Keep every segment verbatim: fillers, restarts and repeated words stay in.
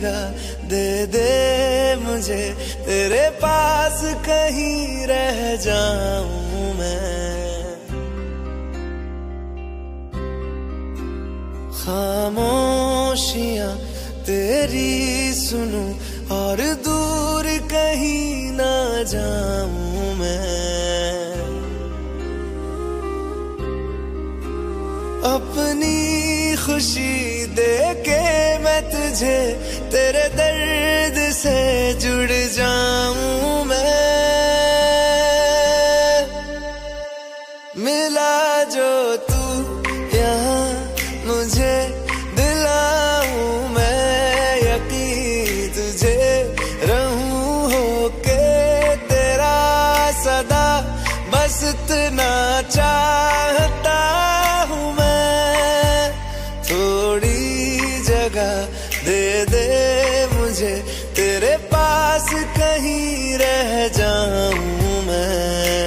जगह दे दे मुझे, तेरे पास कहीं रह जाऊं मैं। खामोशियां तेरी सुनूं और दूर कहीं ना जाऊं मैं। अपनी खुशी दे के मैं तुझे, तेरे दर्द से जुड़ जाऊं मैं। मिला जो तू यहाँ मुझे, दिलाऊं मैं यकीन तुझे, रहूं होके तेरा सदा, बस इतना चाहता हूँ मैं। थोड़ी जगह दे दे मुझे, तेरे पास कहीं रह जाऊं मैं।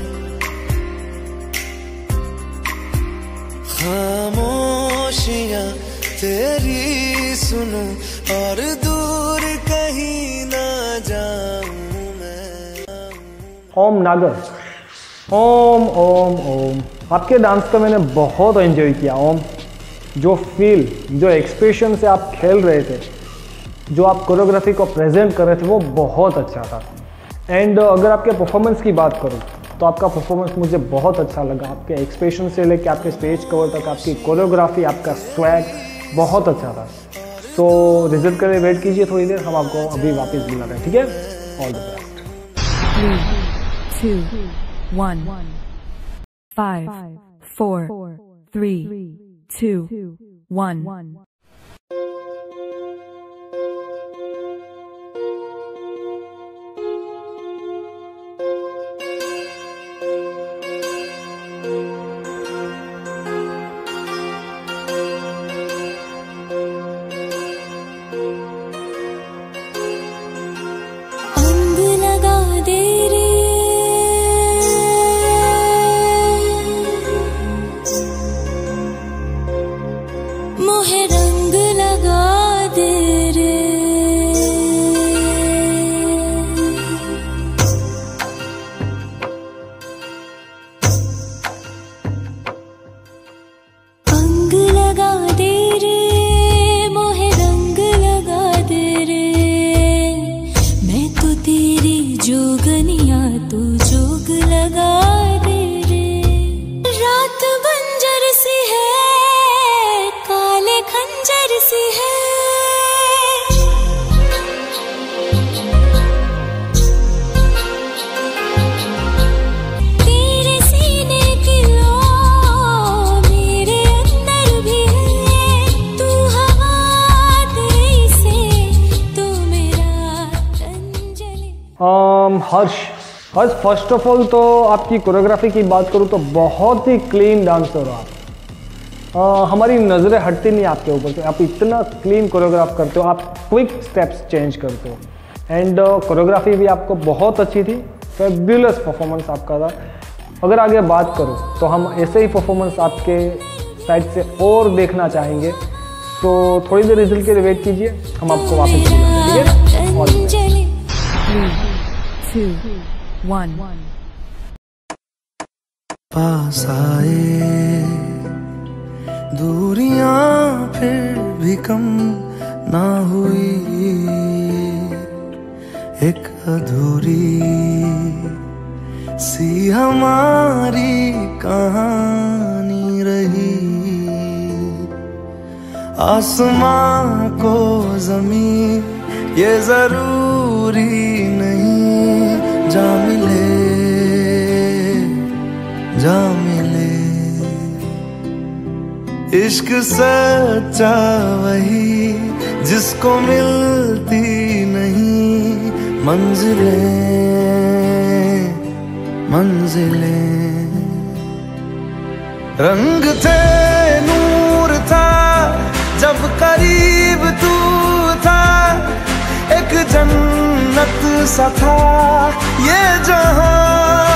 खामोशियां तेरी सुनूं और दूर कहीं ना जाऊं मैं। ओम नागर, ओम ओम ओम। आपके डांस को मैंने बहुत एंजॉय किया। ओम, जो फील, जो एक्सप्रेशन से आप खेल रहे थे, जो आप कोरियोग्राफी को प्रेजेंट कर रहे थे, वो बहुत अच्छा था। एंड अगर आपके परफॉर्मेंस की बात करूँ तो आपका परफॉर्मेंस मुझे बहुत अच्छा लगा। आपके एक्सप्रेशन से लेकर आपके स्टेज कवर तक, आपकी कोरियोग्राफी, आपका स्वैग बहुत अच्छा था। तो रिजल्ट के लिए वेट कीजिए थोड़ी देर, हम आपको अभी वापस बुला रहे हैं, ठीक है? All the best. Three two one five four three two one जोगनिया तू जोग लगा दे रे। रात बंजर सी है, काले खंजर सी है। तेरे सीने की लो मेरे अंदर भी है। तू हवा दे से, तू मेरा Anjali. um, Harsh Harsh first of all तो आपकी कोरियोग्राफी की बात करूँ तो बहुत ही क्लीन डांसर हो आप। uh, हमारी नज़रें हटती नहीं आपके ऊपर से, आप इतना क्लीन कोरियोग्राफ करते हो, आप क्विक स्टेप्स चेंज करते हो। एंड कोरियोग्राफी भी आपको बहुत अच्छी थी, फेब्युलस परफॉर्मेंस आपका था। अगर आगे बात करूँ तो हम ऐसे ही परफॉर्मेंस आपके साइड से और देखना चाहेंगे। तो थोड़ी देर रिजल्ट के लिए वेट कीजिए, हम आपको वापस मिलेंगे, ठीक है? Two, one. पास आए दूरियां फिर भी कम ना हुई, एक अधूरी सी हमारी कहानी रही। आसमां को जमीन ये जरूरी नहीं, जा मिले जा मिले। इश्क सच्चा वही जिसको मिलती नहीं मंजिलें मंजिलें। रंग थे नूर था जब करीब तू था, एक जन्नत सा था ये जहां।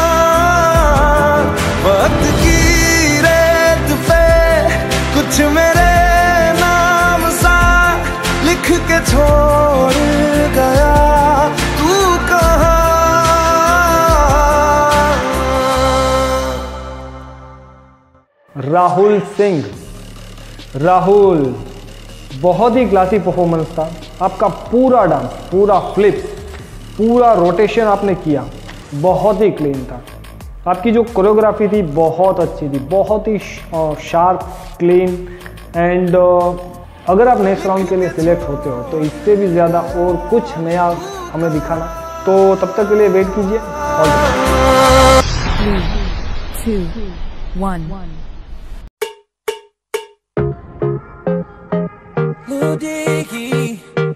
वक्त की रेत पे कुछ मेरे नाम सा लिख के छोड़ गया तू कहाँ। राहुल सिंह, राहुल बहुत ही क्लासी परफॉर्मेंस था आपका। पूरा डांस, पूरा फ्लिप्स, पूरा रोटेशन आपने किया, बहुत ही क्लीन था। आपकी जो कोरियोग्राफी थी बहुत अच्छी थी, बहुत ही शार्प, क्लीन। एंड अगर आप नेक्स्ट राउंड के लिए सिलेक्ट होते हो तो इससे भी ज़्यादा और कुछ नया हमें दिखाना, तो तब तक के लिए वेट कीजिए। Three, two, one. Diggy.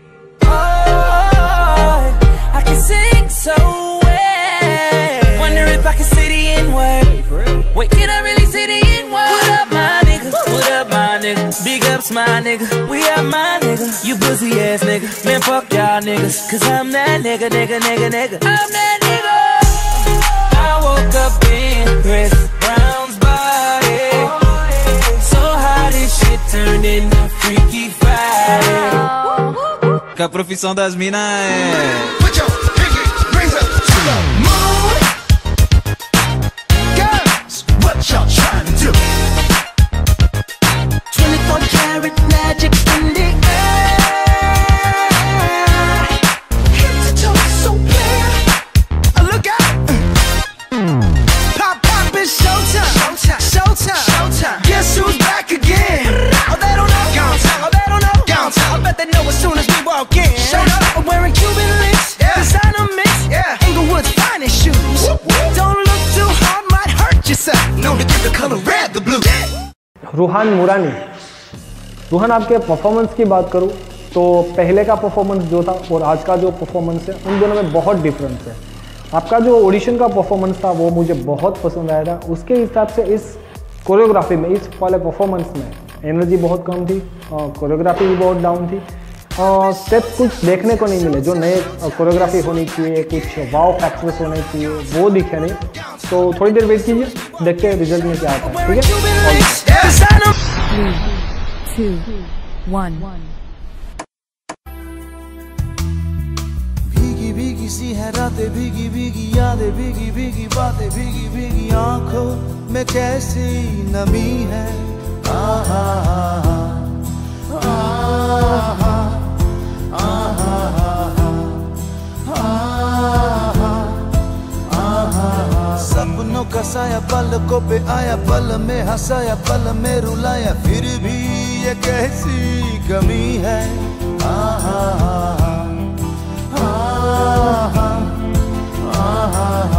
Oh, I can sing so well. Wonder if I can say the N-word. Wait, can I really say the N-word? What up, my nigga? What up, my nigga? Big ups, my nigga. We are my nigga. You pussy ass nigga. Man, fuck y'all niggas. Cause I'm that nigga, nigga, nigga, nigga. I'm that nigga. I woke up in Chris Brown's body. So how this shit turned into Freaky Friday. Que a profissão das minas é Put your pinky rings up to the moon. Girls, what y'all trying to do? twenty-four karat magic in the air. Head to toe so clear. Uh, Look out. Pop, pop, it's showtime. Showtime. Showtime. Showtime. Guess who's back again? Oh, they don't know. Oh, they don't know. I bet they know as soon as we walk in. Shut up. I'm wearing Cuban links. Yeah. Designer mix. Yeah. Inglewood's finest shoes. Whoop, whoop. Don't look too hard, might hurt yourself. Known to give the color red the blue. Ruhaan Murani. Ruhaan, आपके performance की बात करूँ तो पहले का performance जो था और आज का जो परफॉर्मेंस है उन दोनों में बहुत डिफरेंस है। आपका जो ऑडिशन का परफॉर्मेंस था वो मुझे बहुत पसंद आया था। उसके हिसाब से इस कोरियोग्राफी में, इस वाले परफॉर्मेंस में एनर्जी बहुत कम थी, कोरियोग्राफी भी बहुत डाउन थी, स्टेप्स कुछ देखने को नहीं मिले जो नए कोरियोग्राफी होनी चाहिए, कुछ वाव फैक्टर्स होने चाहिए, वो दिखे नहीं। तो थोड़ी देर वेट कीजिए, देखते हैं रिजल्ट में क्या आता है। ठीक है, Three, two, one. भीगी भीगी सी है रातें, भीगी भीगी यादें, भीगी भीगी बातें, भीगी भीगी आंखों में कैसी नमी है। आहा आहा आहा आहा। सपनों का साया पलकों पे आया, पल में हंसाया, पल में रुलाया, फिर भी ये कैसी कमी है। आहा आहा आहा आहा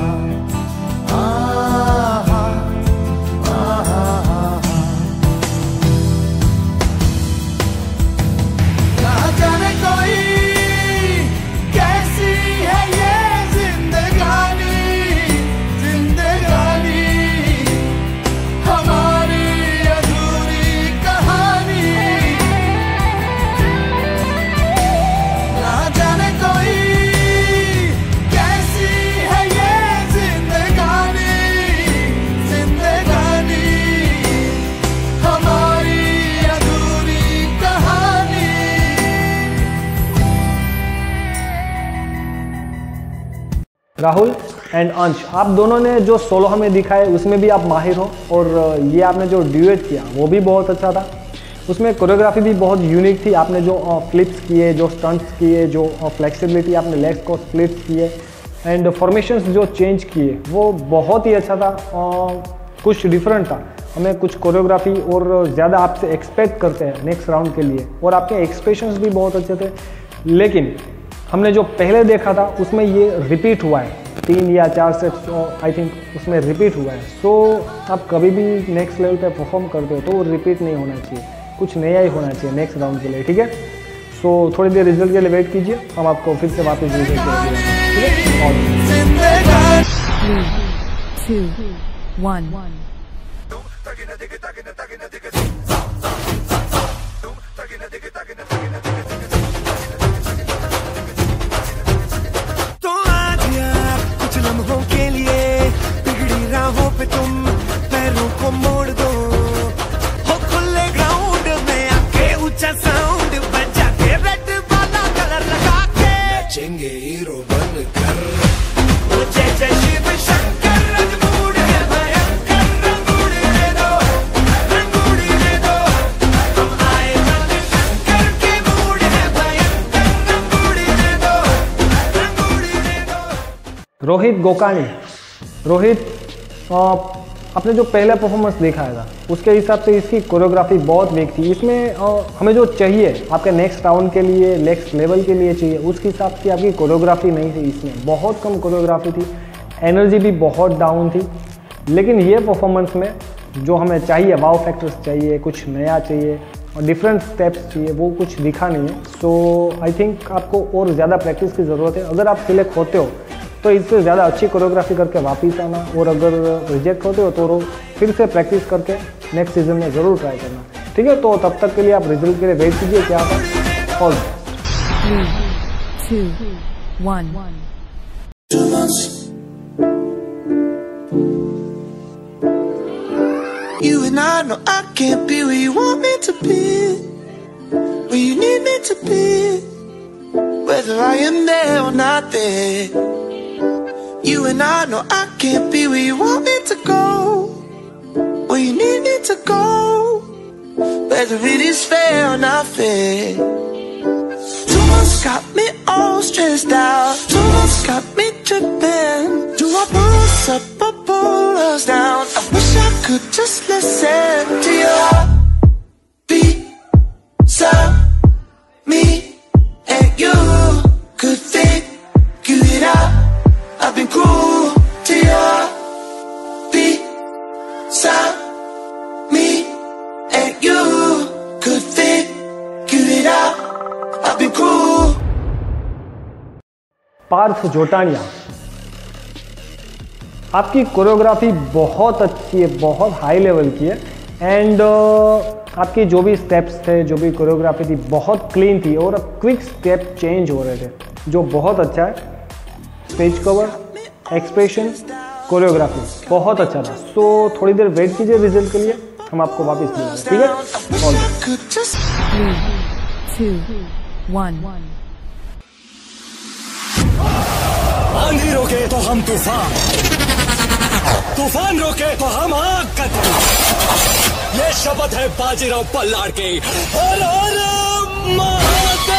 राहुल एंड अंश, आप दोनों ने जो सोलो हमें दिखाए उसमें भी आप माहिर हो, और ये आपने जो ड्यूएट किया वो भी बहुत अच्छा था। उसमें कोरियोग्राफी भी बहुत यूनिक थी। आपने जो फ्लिप्स किए, जो स्टंट्स किए, जो फ्लेक्सिबिलिटी आपने लेग्स को स्प्लिट किए एंड फॉर्मेशंस जो चेंज किए वो बहुत ही अच्छा था। कुछ डिफरेंट था, हमें कुछ कोरियोग्राफी और ज़्यादा आपसे एक्सपेक्ट करते हैं नेक्स्ट राउंड के लिए, और आपके एक्सप्रेशंस भी बहुत अच्छे थे। लेकिन हमने जो पहले देखा था उसमें ये रिपीट हुआ है, तीन या चार सेट्स आई थिंक उसमें रिपीट हुआ है। सो so, आप कभी भी नेक्स्ट लेवल पे परफॉर्म करते हो तो वो रिपीट नहीं होना चाहिए, कुछ नया ही होना चाहिए नेक्स्ट राउंड के लिए। ठीक है, सो so, थोड़ी देर रिजल्ट के लिए वेट कीजिए, हम आपको फिर से वापस रिजल्ट लम्हों के लिए बिगड़ी राहों पे तुम पैरों को मोड़ दो, हो खुले ग्राउंड में आके ऊंचा साउंड बजा के रेड रोहित गोकानी। रोहित आपने जो पहला परफॉर्मेंस दिखाया था उसके हिसाब से इसकी कोरियोग्राफी बहुत वीक थी। इसमें आ, हमें जो चाहिए आपके नेक्स्ट राउंड के लिए, नेक्स्ट लेवल के लिए चाहिए, उस हिसाब की आपकी कोरियोग्राफी नहीं थी। इसमें बहुत कम कोरियोग्राफी थी, एनर्जी भी बहुत डाउन थी। लेकिन ये परफॉर्मेंस में जो हमें चाहिए, वाव फैक्टर्स चाहिए, कुछ नया चाहिए और डिफरेंट स्टेप्स चाहिए, वो कुछ दिखा नहीं है। सो आई थिंक आपको और ज़्यादा प्रैक्टिस की ज़रूरत है। अगर आप सिलेक्ट होते हो तो इससे ज़्यादा अच्छी कोरियोग्राफी करके वापस आना, और अगर रिजेक्ट होते हो तो फिर से प्रैक्टिस करके नेक्स्ट सीजन में ज़रूर ट्राई करना, ठीक है। तो तब तक के लिए आप रिजल्ट के लिए वेट कीजिए। क्या था all You and I know I can't be where you want me to be, where you need me to be, whether I am there or not there. You and I know I can't be where you want me to go, where you need me to go, whether it is fair or not fair. Two months got me all stressed out, two months got me tripping. Do I pull us up or pull us down? I wish I could just listen to your beat, sound, me and you could figure it out. I've been cruel to your beat, sound, me and you could figure it out. I've been cruel. Parth Jotaniya, आपकी choreography बहुत अच्छी है, बहुत high level की है। And uh, आपकी जो भी स्टेप्स थे, जो भी कोरियोग्राफी थी, बहुत क्लीन थी और क्विक स्टेप चेंज हो रहे थे, जो बहुत अच्छा है। स्टेज कवर, एक्सप्रेशन, कोरियोग्राफी बहुत अच्छा था। सो so, थोड़ी देर वेट कीजिए रिजल्ट के लिए, हम आपको वापस मिलेंगे, ठीक है। ऑल आंधी रोके तो हम तूफान, तूफान रोके तो हम आग का धुआं। ये शपथ है बाजीराव पल्लाड़ की। हर हर महादेव।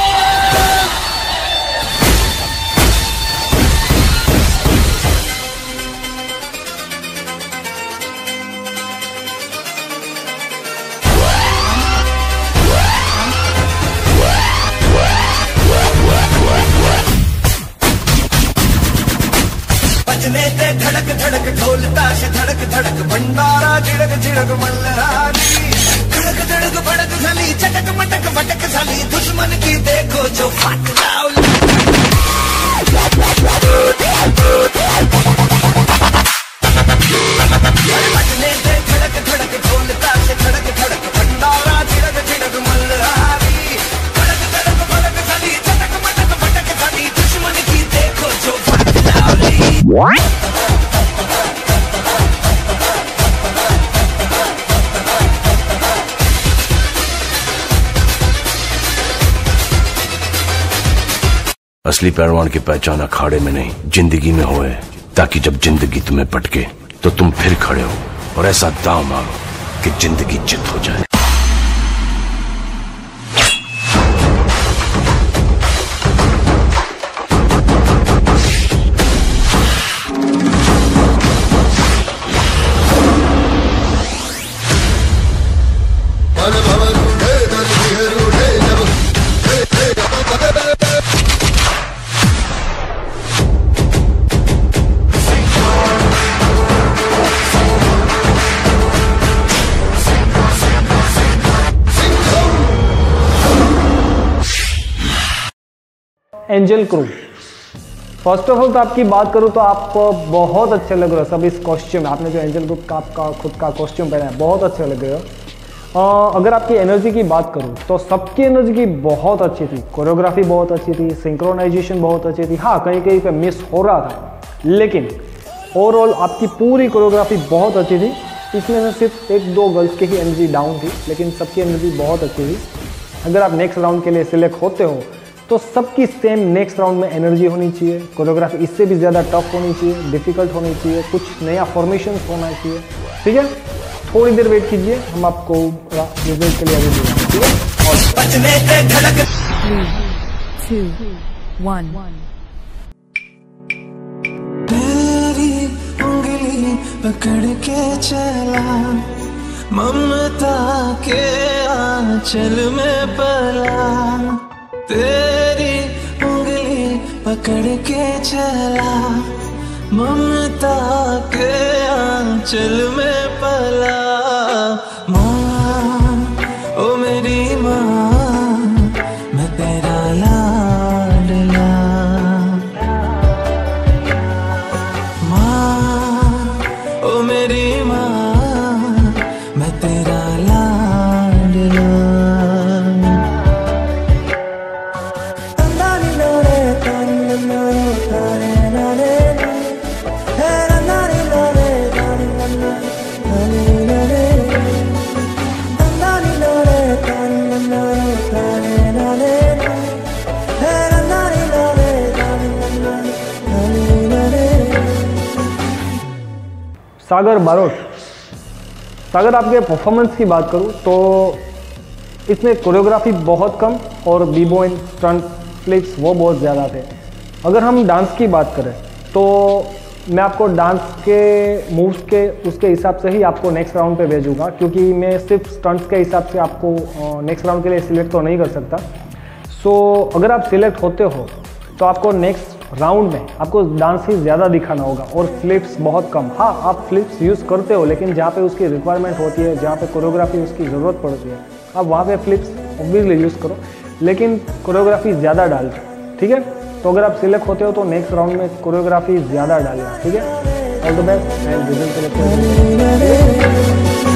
धड़क धड़क ढोल ताश धड़क धड़क भंडारा झिड़क झिड़क मल्हारी। धड़क धड़क भड़क झाली, चटक मटक भटक झाली, दुश्मन की देखो जो फाट लावली। बजने दे धड़क धड़क ढोल ताश धड़क धड़क भंडारा झिड़क झिड़क मल्हारी। धड़क धड़क भड़क झाली, चटक मटक भटक झाली, दुश्मन की देखो जो फाट लावली। असली पहलवान की पहचान अखाड़े में नहीं, जिंदगी में होए, ताकि जब जिंदगी तुम्हें पटके तो तुम फिर खड़े हो और ऐसा दांव मारो कि जिंदगी चित हो जाए। Angel crew, first of all तो आपकी बात करूँ तो आप बहुत अच्छे लग रहे हो सब इस कॉस्ट्यूम। आपने जो एंजल ग्रुप का आपका खुद का कॉस्ट्यूम पहना है, बहुत अच्छे लग रहे हो। आ, अगर आपकी एनर्जी की बात करूँ तो सबकी एनर्जी की बहुत अच्छी थी, कोरियोग्राफी बहुत अच्छी थी, सिंक्रोनाइजेशन बहुत अच्छी थी। हाँ, कहीं कहीं पे मिस हो रहा था, लेकिन ओवरऑल आपकी पूरी कोरियोग्राफी बहुत अच्छी थी। इसमें से सिर्फ एक दो गर्ल्स की ही एनर्जी डाउन थी, लेकिन सबकी एनर्जी बहुत अच्छी थी। अगर आप नेक्स्ट राउंड के लिए सिलेक्ट होते हो तो सबकी सेम नेक्स्ट राउंड में एनर्जी होनी चाहिए, कोरियोग्राफी इससे भी ज़्यादा टफ होनी चाहिए, डिफिकल्ट होनी चाहिए, कुछ नया फॉर्मेशन होना चाहिए, ठीक है। थोड़ी देर वेट कीजिए, हम आपको रिजल्ट के लिए अभी देंगे, ठीक है। Three, two, one. पकड़ के चला, ममता के आंचल में पला, तेरी उंगली पकड़ के चला, ममता के आंचल में पला। माँ ओ मेरी माँ, मैं तेरा लाडला। माँ ओ मेरी माँ, मैं तेरा लाडला। सागर बारोट। सागर आपके परफॉर्मेंस की बात करूँ तो इसमें कोरियोग्राफी बहुत कम और बीबॉय स्टंट फ्लिप्स वो बहुत ज़्यादा थे। अगर हम डांस की बात करें तो मैं आपको डांस के मूव्स के उसके हिसाब से ही आपको नेक्स्ट राउंड पे भेजूंगा, क्योंकि मैं सिर्फ स्टंट्स के हिसाब से आपको नेक्स्ट राउंड के लिए सिलेक्ट तो नहीं कर सकता। सो so, अगर आप सिलेक्ट होते हो तो आपको नेक्स्ट राउंड में आपको डांस ही ज़्यादा दिखाना होगा और फ्लिप्स बहुत कम। हाँ, आप फ्लिप्स यूज़ करते हो, लेकिन जहाँ पे उसकी रिक्वायरमेंट होती है, जहाँ पे कोरियोग्राफी उसकी ज़रूरत पड़ती है, आप वहाँ पे फ्लिप्स ऑब्वियसली यूज़ करो, लेकिन कोरियोग्राफी ज़्यादा डाल दो। ठीक है, तो अगर आप सिलेक्ट होते हो तो नेक्स्ट राउंड में कोरियोग्राफी ज़्यादा डालना। ठीक है, all the best and result select.